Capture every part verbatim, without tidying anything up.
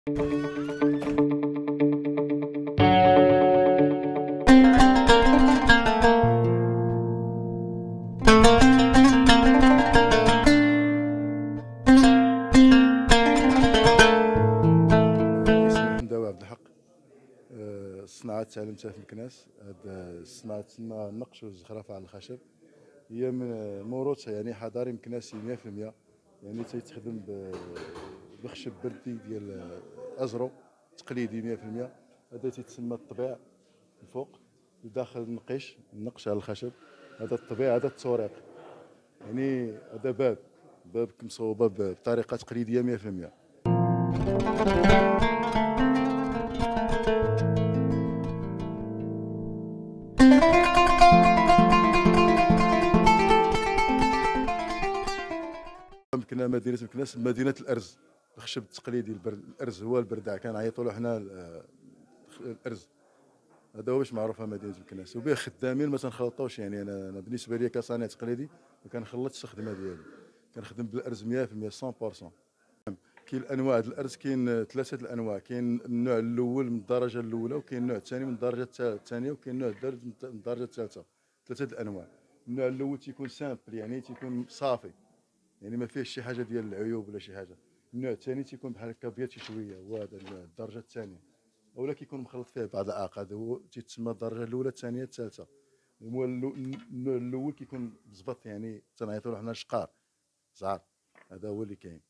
الصناعه تعلمتها في مكناس. هاد الصناعه تسمى النقش والزخرفه على الخشب، هي من موروث يعني حضاري مكناسي مية في المية، يعني تيتخدم بخشب بردي ديال ازرو تقليدي مية في المية. هذا تيتسمى الطبيع الفوق لداخل النقيش النقش على الخشب. هذا الطبيع هذا التوريق، يعني هذا باب باب مصوبه بطريقه تقليديه مية في المية. مكنا مدينه مكناس مدينه الارز، الخشب التقليدي الارز هو البردع، كنعيطوا له حنا الارز. هذا هو باش معروفه مدينه مكناس، وبه خدامين ما تنخلطوش. يعني انا, أنا بالنسبه لي كصانع تقليدي ما كنخلطش الخدمه ديالي، كنخدم بالارز مية في المية مية بالمية. كاين الانواع ديال الارز، كاين ثلاثه الانواع، كاين النوع الاول من الدرجه الاولى، وكاين النوع الثاني من الدرجه الثانيه، وكاين النوع الثالث من الدرجه الثالثه. ثلاثه الانواع. النوع الاول تيكون سامبل، يعني تيكون صافي، يعني ما فيهش شي حاجه ديال العيوب ولا شي حاجه. النوع الثاني تيكون بحال هكا ابيض شويه، هو هذا الدرجه الثانيه، اولا كيكون مخلط فيه بعض الاعقاد، هو تيتسمى الدرجه الاولى الثانيه الثالثه. هو النوع الاول كيكون مزبط، يعني تنعيطوا له حنا شقار زعر. هذا هو اللي كاين.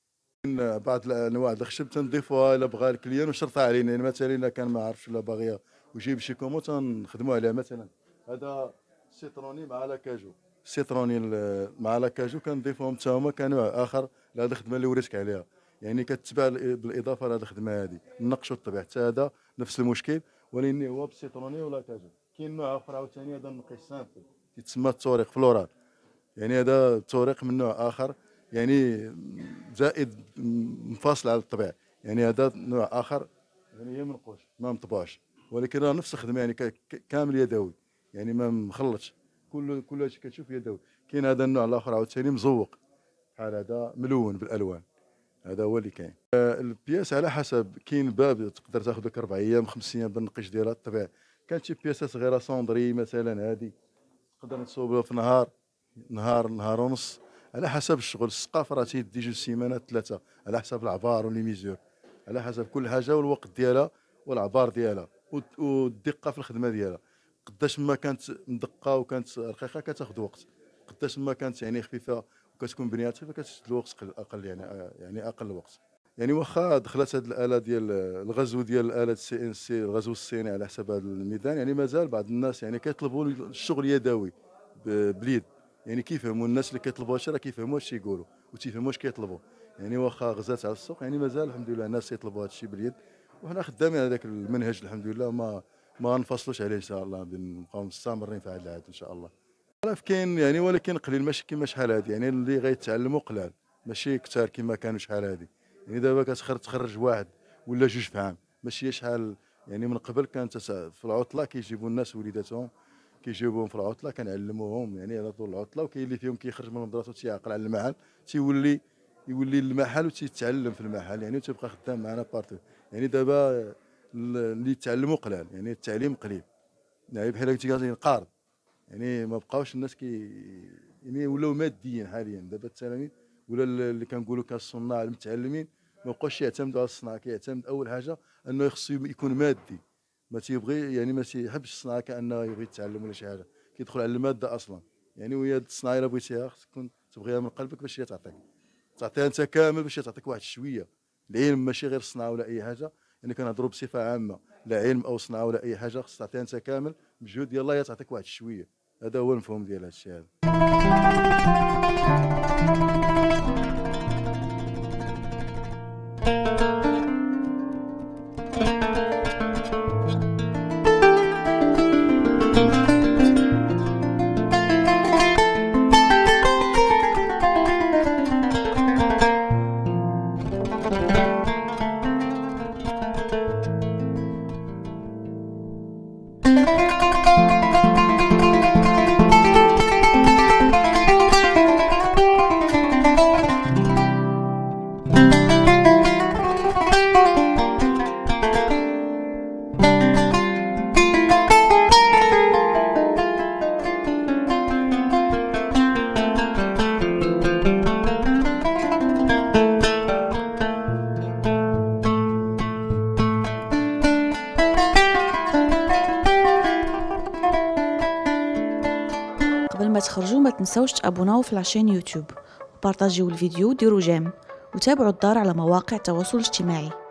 بعض الانواع د الخشب تنضيفوها الا بغى الكليان وشرطها علينا، يعني مثلا الا كان ما عرفش ولا باغي ويجيب شي كومو تنخدموا عليها. مثلا هذا سيتروني مع لاكاجو، السيتروني مع لاكاجو كنضيفوهم حتى هما كنوع اخر لهذه الخدمه اللي وريتك عليها، يعني كتبع بالاضافه لهذه الخدمه هذه النقش والطبيع. حتى هذا نفس المشكل، ولكن هو بالسيتروني ولاكاجو. كاين نوع اخر عاوتاني هذا النقيش سامبل تيتسمى التوريق فلورال، يعني هذا التوريق من نوع اخر، يعني زائد منفصل على الطبيع. يعني هذا نوع اخر، يعني هي منقوش ما مطبوعش، ولكن راه نفس الخدمه، يعني كامل يدوي، يعني ما مخلطش، كل كل شيء كتشوف يدوي. كاين هذا النوع الاخر عاوتاني مزوق بحال هذا ملون بالالوان. هذا هو اللي كاين. البياس على حسب، كاين باب تقدر تاخذ لك اربع ايام خمس ايام بالنقيش ديالها الطبيعي. كانت شي بياسات صغيره صوندري مثلا، هذه تقدر نصوبها في نهار نهار نهار ونص، على حسب الشغل. السقاف راه تيدي جوج سيمانات ثلاثه، على حسب العبار ولي ميزور، على حسب كل حاجه والوقت ديالها والعبار ديالها والدقه في الخدمه ديالها. قداش ما كانت مدقه وكانت رقيقه كتاخذ وقت، قداش ما كانت يعني خفيفه وكتكون بنيات خفيفه كتاخذ الوقت اقل، يعني يعني اقل وقت. يعني واخا دخلت هذه الاله ديال الغزو ديال الاله السي ان سي، الغزو الصيني على حسب هذا الميدان، يعني مازال بعض الناس يعني كيطلبوا الشغل يدوي باليد، يعني كيفهموا الناس اللي كيطلبوا هادشي راه كيفهموا اش تيقولوا وتيفهموا اش كيطلبوا. يعني واخا غزات على السوق، يعني مازال الحمد لله الناس تيطلبوا هادشي باليد، وحنا خدامين على ذاك المنهج الحمد لله، ما ما غنفصلوش عليه ان شاء الله، نبقاو مستمرين في هذا العهد ان شاء الله. عارف كاين يعني، ولكن قليل، ماشي كيما شحال هادي، يعني اللي غيتعلموا قلال ماشي كثار كيما كانوا شحال هادي. يعني دابا كتخرج تخرج واحد ولا جوج في عام، ماشي شحال. يعني من قبل كانت في العطله كيجيبوا الناس وليداتهم، كيجيبوهم في العطله كنعلموهم يعني على طول العطله، وكاين اللي فيهم كيخرج من المدرسه وتيعقل على المحل، تيولي يولي المحل وتيتعلم في المحل، يعني وتيبقى خدام معنا بارتو. يعني دابا اللي تعلموا قلال، يعني التعليم قليل، يعني بحال هكا قارض، يعني ما بقاوش الناس كي يعني ولاو ماديين حاليا. دابا التلاميذ ولا اللي كنقولوا كالصناع المتعلمين ما بقاوش يعتمدوا على الصناعه، كيعتمد اول حاجه انه خصو يكون مادي، ما تيبغي يعني ما تيحبش الصناعه كانه يبغي يتعلم ولا شي حاجه، كيدخل على الماده اصلا. يعني وهي الصناعه الا بغيتيها خصك تكون تبغيها من قلبك باش هي تعطيك، تعطيها انت كامل باش تعطيك واحد شويه. العلم ماشي غير الصناعه ولا اي حاجه، يعني كنهضروا بصفه عامه، لا علم او صناعه ولا اي حاجه، خصك تعطيها انت كامل بجهد يلاه هي تعطيك واحد شويه. هذا هو المفهوم ديال هذا الشيء هذا. تخرجوا ما تنسوش تابوناو في لاشين يوتيوب وبارطاجيو الفيديو وديروا جيم وتابعوا الدار على مواقع التواصل الاجتماعي.